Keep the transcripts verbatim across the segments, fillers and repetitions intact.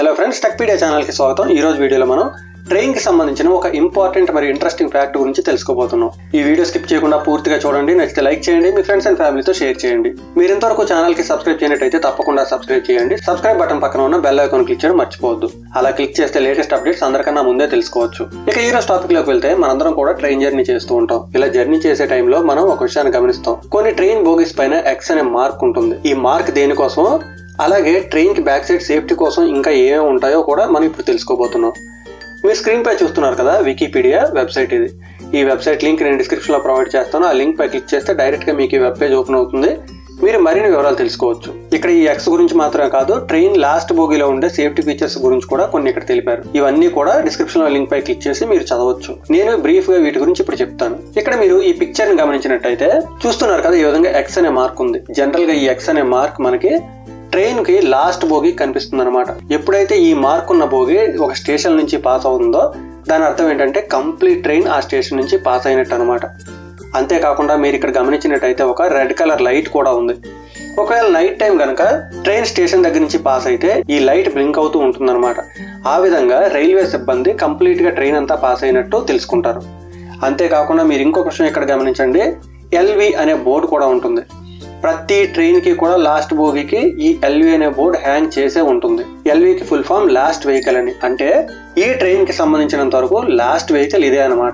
Hello friends, Techpedia channel కి స్వాగతం. ఈ రోజు వీడియోలో మనం ట్రైన్ కి సంబంధించిన ఒక ఇంపార్టెంట్ మరియు ఇంట్రెస్టింగ్ ఫ్యాక్ట్ గురించి తెలుసుకోబోతున్నాం. ఈ వీడియో స్కిప్ చేయకుండా పూర్తిగా చూడండి. నచ్చితే లైక్ చేయండి, మీ ఫ్రెండ్స్ అండ్ ఫ్యామిలీతో షేర్ చేయండి. మీరు ఇంతవరకు ఛానల్ కి సబ్స్క్రైబ్ చేయనట్టయితే తప్పకుండా సబ్స్క్రైబ్ చేయండి. సబ్స్క్రైబ్ బటన్ పక్కన ఉన్న బెల్ ఐకాన్ క్లిక్ చేయడం మర్చిపోవద్దు. అలా క్లిక్ చేస్తే లేటెస్ట్ అప్డేట్స్ అందరికన్నా ముందే తెలుసుకోవచ్చు. ఇక ఈ రోజు టాపిక్ లోకి వెళ్తే, మనందరం కూడా ట్రైన్ జర్నీ చేస్తూ ఉంటాం. ఇలా జర్నీ చేసే టైంలో మనం ఒక విషయాన్ని గమనిస్తాం. కొన్ని ట్రైన్ బోగీస్ పైన ఎక్స్ అనే మార్క్ ఉంటుంది. ఈ మార్క్ దేనికోసం, అలాగే ట్రైన్ కి బ్యాక్ సైడ్ సేఫ్టీ కోసం ఇంకా ఏమేమి ఉంటాయో కూడా మనం ఇప్పుడు తెలుసుకోబోతున్నాం. మీరు స్క్రీన్ పై చూస్తున్నారు కదా, వికీపీడియా వెబ్సైట్ ఇది. ఈ వెబ్సైట్ లింక్ నేను డిస్క్రిప్షన్ లో ప్రొవైడ్ చేస్తాను. ఆ లింక్ పై క్లిక్ చేస్తే డైరెక్ట్ గా మీకు ఈ వెబ్ పేజ్ ఓపెన్ అవుతుంది. మీరు మరిన్ని వివరాలు తెలుసుకోవచ్చు. ఇక్కడ ఈ ఎక్స్ గురించి మాత్రమే కాదు, ట్రైన్ లాస్ట్ బోగీలో ఉండే సేఫ్టీ ఫీచర్స్ గురించి కూడా కొన్ని ఇక్కడ తెలిపారు. ఇవన్నీ కూడా డిస్క్రిప్షన్ లో లింక్ పై క్లిక్ చేసి మీరు చదవచ్చు. నేను బ్రీఫ్ గా వీటి గురించి ఇప్పుడు చెప్తాను. ఇక్కడ మీరు ఈ పిక్చర్ ని గమనించినట్టయితే చూస్తున్నారు కదా, ఈ విధంగా ఎక్స్ అనే మార్క్ ఉంది. జనరల్ గా ఈ ఎక్స్ అనే మార్క్ మనకి ట్రైన్ కి లాస్ట్ బోగి కనిపిస్తుంది అనమాట. ఎప్పుడైతే ఈ మార్క్ ఉన్న బోగి ఒక స్టేషన్ నుంచి పాస్ అవుతుందో దాని అర్థం ఏంటంటే కంప్లీట్ ట్రైన్ ఆ స్టేషన్ నుంచి పాస్ అయినట్టు అనమాట. అంతేకాకుండా మీరు ఇక్కడ గమనించినట్టయితే ఒక రెడ్ కలర్ లైట్ కూడా ఉంది. ఒకవేళ నైట్ టైం కనుక ట్రైన్ స్టేషన్ దగ్గర నుంచి పాస్ అయితే ఈ లైట్ బ్లింక్ అవుతూ ఉంటుంది అనమాట. ఆ విధంగా రైల్వే సిబ్బంది కంప్లీట్ గా ట్రైన్ అంతా పాస్ అయినట్టు తెలుసుకుంటారు. అంతేకాకుండా మీరు ఇంకొక విషయం ఇక్కడ గమనించండి, ఎల్వి అనే బోర్డు కూడా ఉంటుంది. ప్రతి ట్రైన్ కి కూడా లాస్ట్ బోగికి ఈ ఎల్వి అనే బోర్డు హ్యాంగ్ చేసే ఉంటుంది. ఎల్వికి ఫుల్ ఫామ్ లాస్ట్ వెహికల్ అని. అంటే ఈ ట్రైన్ కి సంబంధించినంత వరకు లాస్ట్ వెహికల్ ఇదే అనమాట.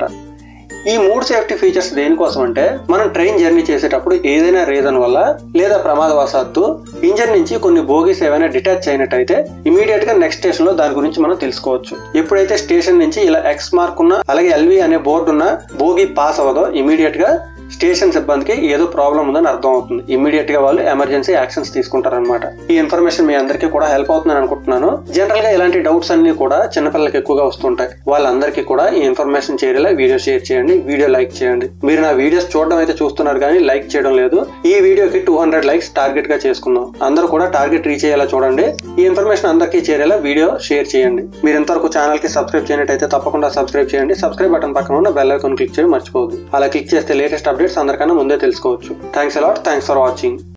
ఈ మూడు సేఫ్టీ ఫీచర్స్ దేనికోసం అంటే, మనం ట్రైన్ జర్నీ చేసేటప్పుడు ఏదైనా రీజన్ వల్ల లేదా ప్రమాదవశాత్తు ఇంజన్ నుంచి కొన్ని బోగీస్ ఏమైనా డిటాచ్ అయినట్టయితే ఇమీడియట్ గా నెక్స్ట్ స్టేషన్ లో దాని గురించి మనం తెలుసుకోవచ్చు. ఎప్పుడైతే స్టేషన్ నుంచి ఇలా ఎక్స్ మార్క్ ఉన్న అలాగే ఎల్వి అనే బోర్డు ఉన్న బోగీ పాస్ అవ్వదో ఇమీడియట్ గా స్టేషన్ సిబ్బందికి ఏదో ప్రాబ్లం ఉందని అర్థం అవుతుంది. ఇమీడియట్ గా వాళ్ళు ఎమర్జెన్సీ యాక్షన్స్ తీసుకుంటారనమాట. ఈ ఇన్ఫర్మేషన్ మీ అందరికీ కూడా హెల్ప్ అవుతుందని అనుకుంటున్నాను. జనరల్ గా ఇలాంటి డౌట్స్ అన్ని కూడా చిన్నపిల్లలకి ఎక్కువగా వస్తుంటాయి. వాళ్ళందరికీ కూడా ఈ ఇన్ఫర్మేషన్ చేరేలా వీడియో షేర్ చేయండి, వీడియో లైక్ చేయండి. మీరు నా వీడియోస్ చూడడం అయితే చూస్తున్నారు కానీ లైక్ చేయడం లేదు. ఈ వీడియోకి టూ హండ్రెడ్ లైక్స్ టార్గెట్ గా చేసుకుందాం. అందరూ కూడా టార్గెట్ రీచ్ అయ్యేలా చూడండి. ఈ ఇన్ఫర్మేషన్ అందరికీ చేరేలా వీడియో షేర్ చేయండి. మీరు ఇంతవరకు ఛానల్ కి సబ్స్క్రైబ్ చేయనట్టయితే తప్పకుండా సబ్స్క్రైబ్ చేయండి. సబ్స్క్రైబ్ బటన్ పక్కన ఉన్న బెల్ ఐకాన్ క్లిక్ చేయడం మర్చిపోవద్దు. అలా క్లిక్ చేస్తే లేటెస్ట్ అప్డేట్స్ అందరికన్నా ముందే తెలుసుకోవచ్చు. Thanks a lot. Thanks for watching.